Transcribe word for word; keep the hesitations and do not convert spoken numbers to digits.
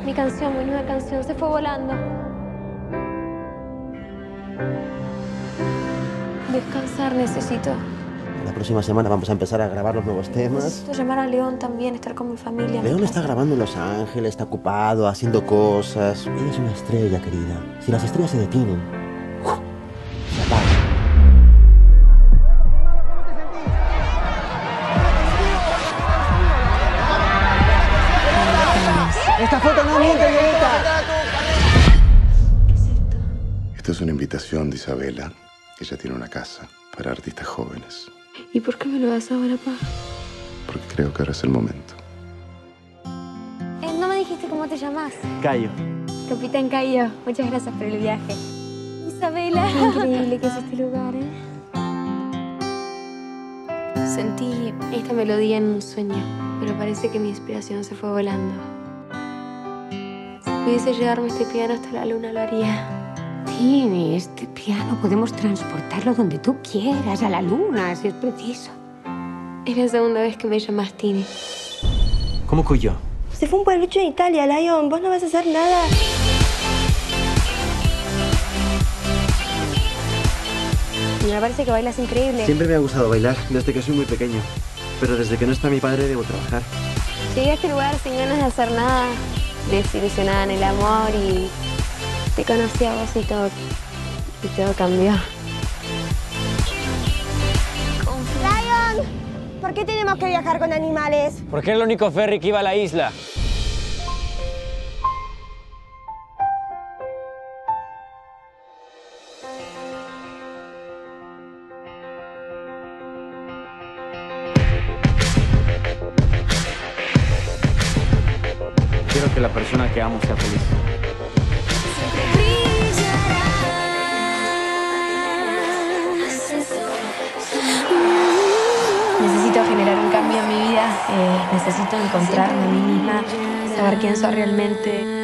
Mi canción, mi nueva canción, se fue volando. Descansar necesito. La próxima semana vamos a empezar a grabar los nuevos temas. Necesito llamar a León también, estar con mi familia. León está grabando en Los Ángeles, está ocupado, haciendo cosas. Eres una estrella, querida. Si las estrellas se detienen, se apagan. ¡Esta foto no miente, Violeta! ¿Qué es esto? Esta es una invitación de Isabela. Ella tiene una casa para artistas jóvenes. ¿Y por qué me lo das ahora, pa? Porque creo que ahora es el momento. Eh, no me dijiste cómo te llamas. Cayo. Capitán Cayo, muchas gracias por el viaje. Isabela. Qué increíble que es este lugar, ¿eh? Sentí esta melodía en un sueño, pero parece que mi inspiración se fue volando. Si pudiese llevarme este piano hasta la luna, lo haría. Tini, este piano podemos transportarlo donde tú quieras, a la luna, si es preciso. Es la segunda vez que me llamas Tini. ¿Cómo Cuyo? Se fue un pueblucho en Italia, Lion. Vos no vas a hacer nada. Me parece que bailas increíble. Siempre me ha gustado bailar, desde que soy muy pequeño. Pero desde que no está mi padre, debo trabajar. Llegué a este lugar sin ganas de hacer nada, desilusionada en el amor y te conocí a vos y todo, y todo cambió. Lion, ¿por qué tenemos que viajar con animales? Porque era el único ferry que iba a la isla. Quiero que la persona que amo sea feliz. Necesito generar un cambio en mi vida, eh, necesito encontrarme a mí misma, saber quién soy realmente.